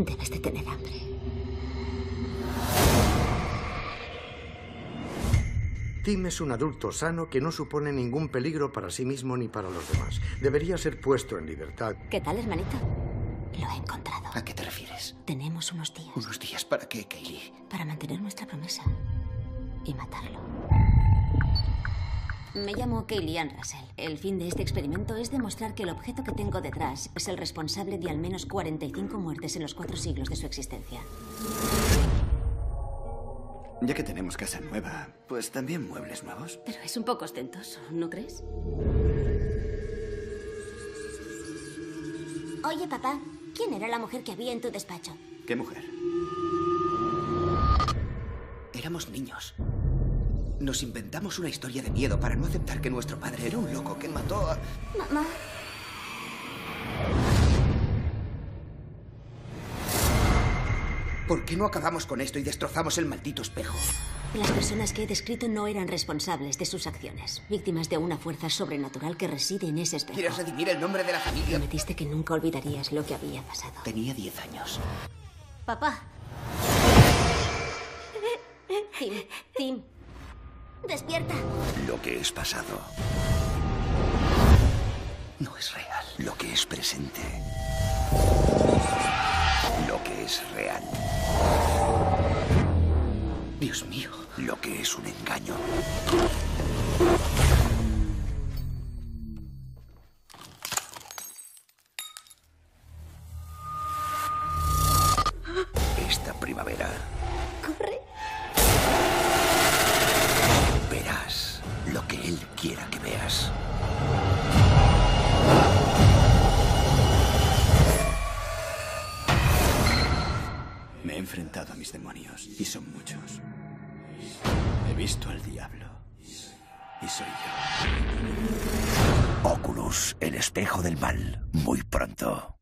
Debes de tener hambre. Tim es un adulto sano que no supone ningún peligro para sí mismo ni para los demás. Debería ser puesto en libertad. ¿Qué tal, hermanito? Lo he encontrado. ¿A qué te refieres? Tenemos unos días. ¿Unos días para qué, Kaylee? Para mantener nuestra promesa. Y matarlo. Me llamo Kaylee Ann Russell. El fin de este experimento es demostrar que el objeto que tengo detrás es el responsable de al menos 45 muertes en los 4 siglos de su existencia. Ya que tenemos casa nueva, pues también muebles nuevos. Pero es un poco ostentoso, ¿no crees? Oye, papá, ¿quién era la mujer que había en tu despacho? ¿Qué mujer? Éramos niños. Nos inventamos una historia de miedo para no aceptar que nuestro padre era un loco que mató a... Mamá. ¿Por qué no acabamos con esto y destrozamos el maldito espejo? Las personas que he descrito no eran responsables de sus acciones. Víctimas de una fuerza sobrenatural que reside en ese espejo. ¿Quieres redimir el nombre de la familia? Prometiste que nunca olvidarías lo que había pasado. Tenía 10 años. Papá. Tim. Despierta. Lo que es pasado No es real. lo que es presente, lo que es real, Dios mío. lo que es un engaño. Esta primavera Corre. verás lo que él quiera que veas. Me he enfrentado a mis demonios, y son muchos. He visto al diablo, y soy yo. Oculus, el espejo del mal, muy pronto.